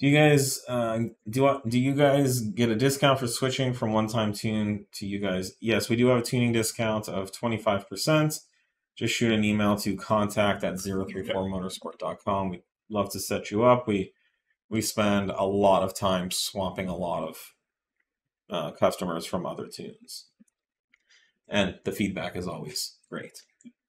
Do you guys do you guys get a discount for switching from one-time tune to you guys? Yes, we do have a tuning discount of 25%. Just shoot an email to contact@034motorsport.com. We'd love to set you up. We spend a lot of time swapping a lot of customers from other tunes, and the feedback is always great.